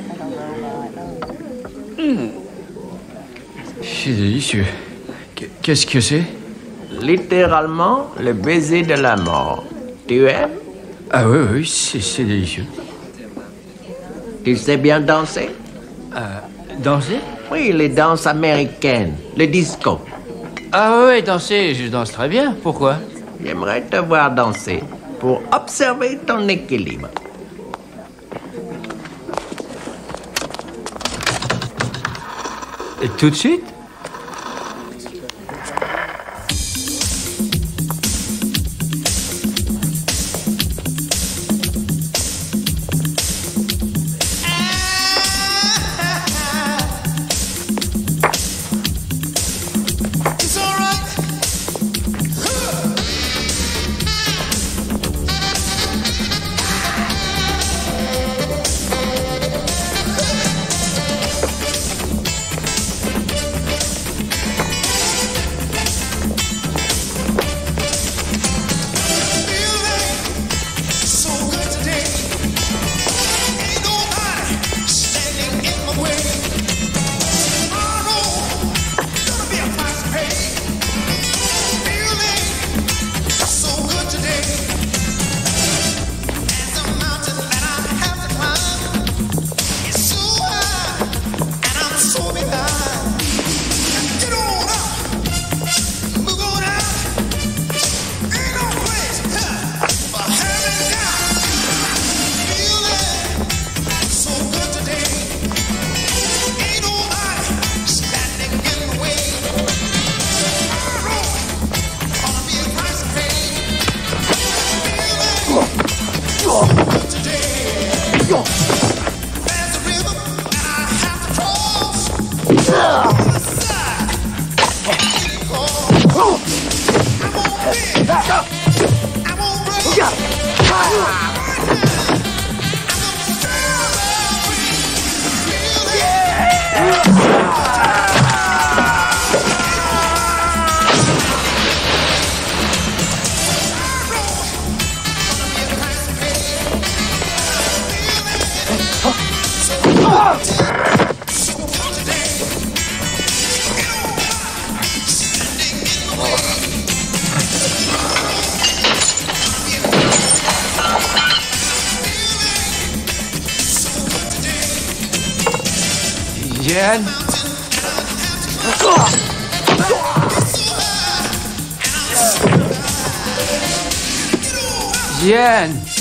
C'est délicieux. Qu'est-ce que c'est? Littéralement, le baiser de la mort. Tu aimes? Ah oui, c'est délicieux. Tu sais bien danser? Danser? Oui, les danses américaines, le disco. Ah oui, danser, je danse très bien. Pourquoi? J'aimerais te voir danser pour observer ton équilibre. Et tout de suite? Jeanne? Jeanne!